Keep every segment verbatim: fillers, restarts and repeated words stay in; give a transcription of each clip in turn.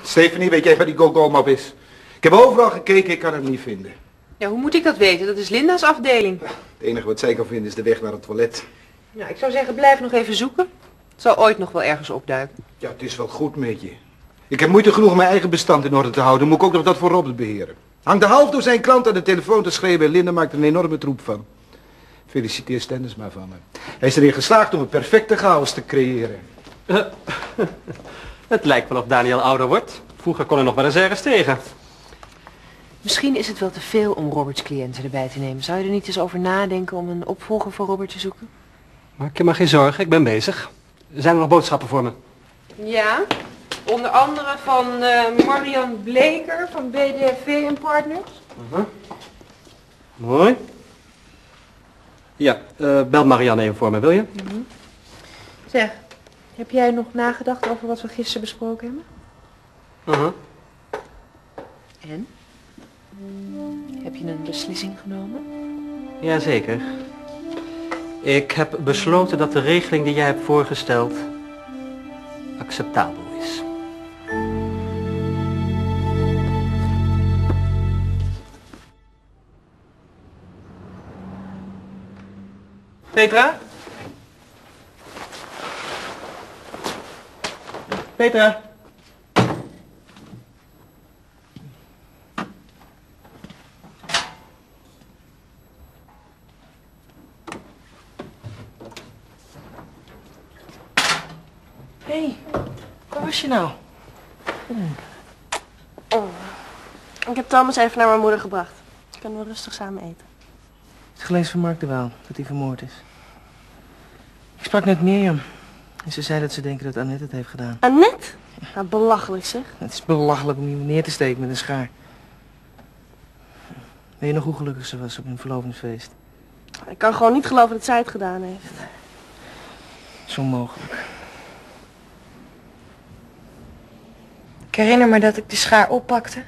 Stephanie, weet jij waar die Gogolmap is? Ik heb overal gekeken, ik kan hem niet vinden. Ja, hoe moet ik dat weten? Dat is Linda's afdeling. Het enige wat zij kan vinden is de weg naar het toilet. Ja, ik zou zeggen, blijf nog even zoeken. Het zal ooit nog wel ergens opduiken. Ja, het is wel goed met je. Ik heb moeite genoeg om mijn eigen bestand in orde te houden. Moet ik ook nog dat voor Robert beheren. Hangt de half door zijn klant aan de telefoon te schreeuwen en Linda maakt er een enorme troep van. Feliciteer Stenders maar van hem. Hij is erin geslaagd om een perfecte chaos te creëren. Het lijkt wel of Daniel ouder wordt. Vroeger kon hij nog wel eens ergens tegen. Misschien is het wel te veel om Roberts cliënten erbij te nemen. Zou je er niet eens over nadenken om een opvolger voor Robert te zoeken? Maak je maar geen zorgen, ik ben bezig. Zijn er nog boodschappen voor me? Ja, onder andere van uh, Marian Bleker van B D F V en Partners. Uh-huh. Mooi. Ja, uh, bel Marianne even voor me, wil je? Mm-hmm. Zeg, heb jij nog nagedacht over wat we gisteren besproken hebben? Uh-huh. En? Heb je een beslissing genomen? Jazeker. Ik heb besloten dat de regeling die jij hebt voorgesteld acceptabel is. Petra? Petra? Hé, hey, waar was je nou? Hmm. Oh. Ik heb Thomas even naar mijn moeder gebracht. Ik kan wel rustig samen eten. Het gelezen van Mark de Waal, dat hij vermoord is. Ik sprak net Mirjam. En ze zei dat ze denken dat Annette het heeft gedaan. Annette? Nou, belachelijk zeg. Het is belachelijk om iemand neer te steken met een schaar. Weet je nog hoe gelukkig ze was op hun verlovingsfeest? Ik kan gewoon niet geloven dat zij het gedaan heeft. Zo mogelijk. Ik herinner me dat ik de schaar oppakte.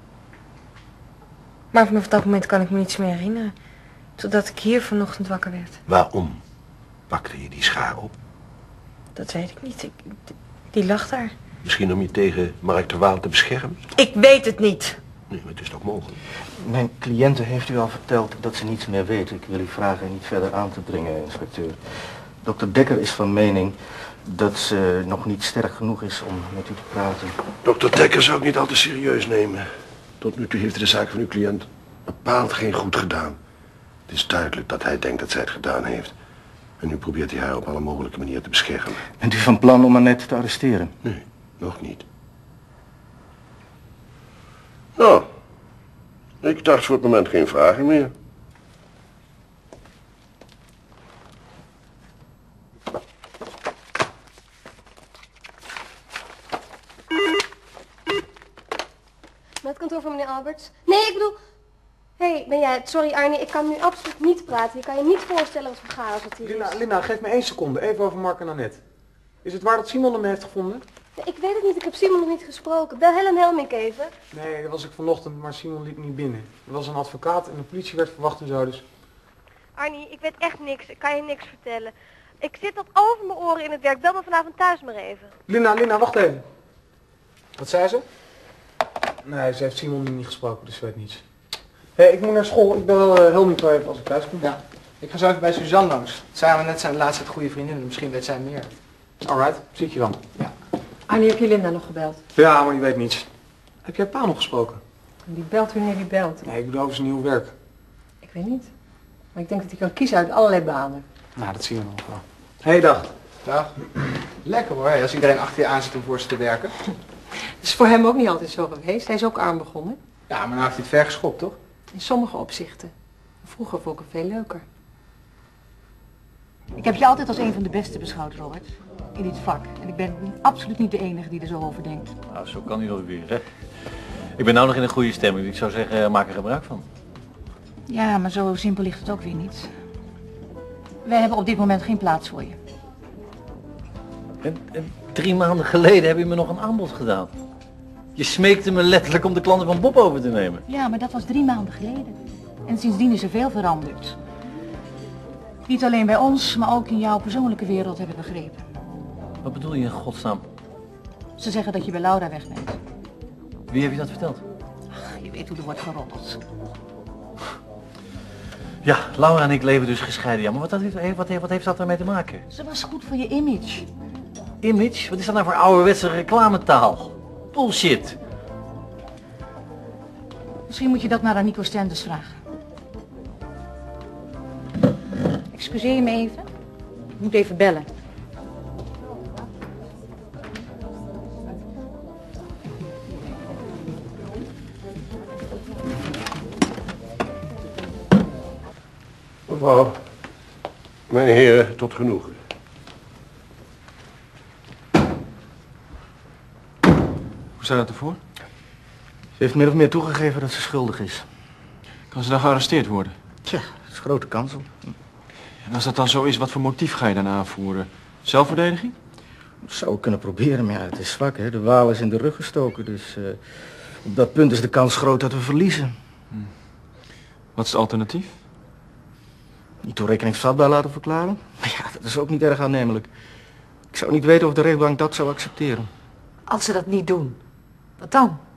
Maar vanaf dat moment kan ik me niets meer herinneren. Totdat ik hier vanochtend wakker werd. Waarom pakte je die schaar op? Dat weet ik niet. Ik, die lag daar. Misschien om je tegen Mark de Waal te beschermen? Ik weet het niet. Nee, maar het is toch mogelijk? Mijn cliënte heeft u al verteld dat ze niets meer weet. Ik wil u vragen niet verder aan te dringen, inspecteur. Dokter Dekker is van mening dat ze nog niet sterk genoeg is om met u te praten. Dokter Dekker zou ik niet al te serieus nemen. Tot nu toe heeft hij de zaak van uw cliënt bepaald geen goed gedaan. Het is duidelijk dat hij denkt dat zij het gedaan heeft. En nu probeert hij haar op alle mogelijke manieren te beschermen. Bent u van plan om Annette te arresteren? Nee, nog niet. Nou, ik dacht voor het moment geen vragen meer. Met het kantoor van meneer Alberts. Nee, ik bedoel... Hé, hey, ben jij het? Sorry Arnie, ik kan nu absoluut niet praten. Je kan je niet voorstellen wat voor chaos het hier Linda, is. Linda, geef me één seconde. Even over Mark en Annette. Is het waar dat Simon hem heeft gevonden? Nee, ik weet het niet, ik heb Simon nog niet gesproken. Bel Helen Helmink even. Nee, dat was ik vanochtend, maar Simon liep niet binnen. Er was een advocaat en de politie werd verwacht en zo, dus... Arnie, ik weet echt niks. Ik kan je niks vertellen. Ik zit tot over mijn oren in het werk. Bel me vanavond thuis maar even. Linda, Linda, wacht even. Wat zei ze? Nee, ze heeft Simon niet gesproken, dus ze weet niets. Hé, hey, ik moet naar school. Ik bel wel uh, Helmink wel even als ik thuis kom. Ja, ik ga zo even bij Suzanne langs. Samen net zijn de laatste tijd goede vriendinnen, misschien weet zij meer. Alright, zie ik je dan. Ja. Annie, heb je Linda nog gebeld? Ja, maar die weet niets. Heb jij pa nog gesproken? Die belt wanneer die belt. Nee, ik bedoel over zijn nieuw werk. Ik weet niet. Maar ik denk dat hij kan kiezen uit allerlei banen. Nou, dat zien we nog wel. Hé, hey, dag. Dag. Lekker hoor, als iedereen achter je aan zit om voor ze te werken. Dat is voor hem ook niet altijd zo geweest. Hij is ook arm begonnen. Ja, maar nou heeft hij het ver geschopt, toch? In sommige opzichten. Vroeger vond ik het veel leuker. Ik heb je altijd als een van de beste beschouwd, Robert. In dit vak. En ik ben absoluut niet de enige die er zo over denkt. Nou, zo kan hij dat weer, hè. Ik ben nou nog in een goede stemming, dus ik zou zeggen, maak er gebruik van. Ja, maar zo simpel ligt het ook weer niet. Wij hebben op dit moment geen plaats voor je. En, en drie maanden geleden heb je me nog een aanbod gedaan. Je smeekte me letterlijk om de klanten van Bob over te nemen. Ja, maar dat was drie maanden geleden. En sindsdien is er veel veranderd. Niet alleen bij ons, maar ook in jouw persoonlijke wereld heb ik begrepen. Wat bedoel je in godsnaam? Ze zeggen dat je bij Laura weg bent. Wie heb je dat verteld? Je weet hoe er wordt geroddeld. Ja, Laura en ik leven dus gescheiden. Ja, maar wat, heeft, wat, heeft, wat heeft dat ermee te maken? Ze was goed voor je image. Image? Wat is dat nou voor ouderwetse reclametaal? Bullshit. Misschien moet je dat maar aan Nico Stenders vragen. Excuseer me even. Ik moet even bellen. Mevrouw, mijn heren, tot genoegen. Hoe staat het ervoor? Ze heeft min of meer toegegeven dat ze schuldig is. Kan ze dan gearresteerd worden? Tja, dat is grote kans op. En als dat dan zo is, wat voor motief ga je dan aanvoeren? Zelfverdediging? Dat zou ik kunnen proberen, maar ja, het is zwak, hè. De waal is in de rug gestoken, dus uh, op dat punt is de kans groot dat we verliezen. Hm. Wat is het alternatief? Niet toerekeningsvatbaar laten verklaren? Maar ja, dat is ook niet erg aannemelijk. Ik zou niet weten of de rechtbank dat zou accepteren. Als ze dat niet doen, wat dan?